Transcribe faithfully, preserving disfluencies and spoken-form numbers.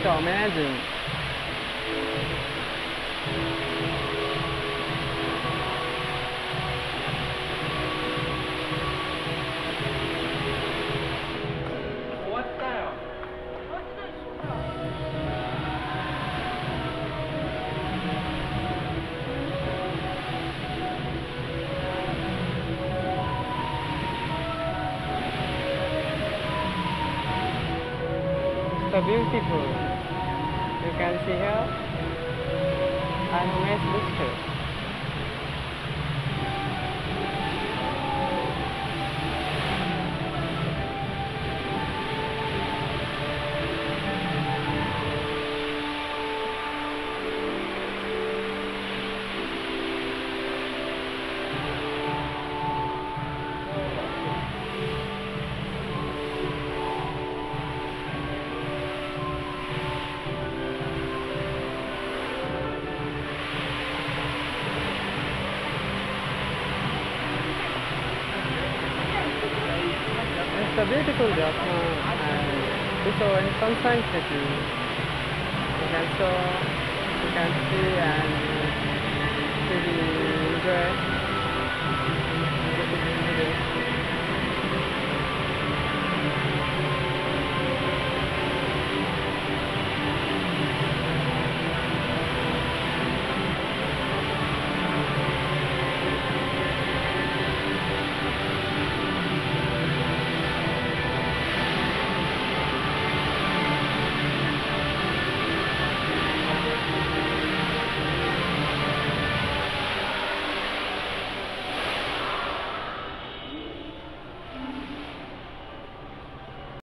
so amazing. So beautiful. You can see here. I'm amazed booster. It's a beautiful job, uh, and it's so in Sunshine City. You can show, you can see and really enjoy.